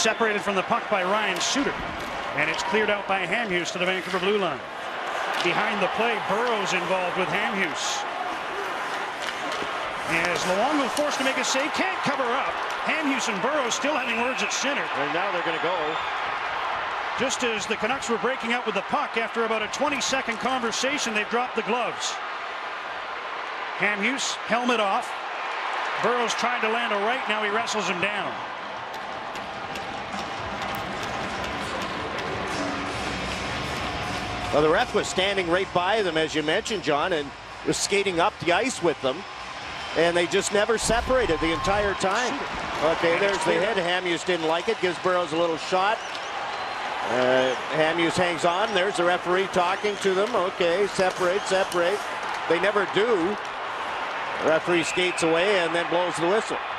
separated from the puck by Ryan Suter. And it's cleared out by Hamhuis to the Vancouver blue line. Behind the play, Burrows involved with Hamhuis. As Luongo forced to make a save, can't cover up. Hamhuis and Burrows still having words at center. And now they're going to go. Just as the Canucks were breaking out with the puck, after about a 20-second conversation, they've dropped the gloves. Hamhuis, helmet off. Burrows tried to land a right, now he wrestles him down. Well, the ref was standing right by them, as you mentioned, John, and was skating up the ice with them. And they just never separated the entire time. Okay, there's the hit. Hamhuis didn't like it. Gives Burrows a little shot. Hamhuis hangs on. There's the referee talking to them. Okay, separate, separate. They never do. The referee skates away and then blows the whistle.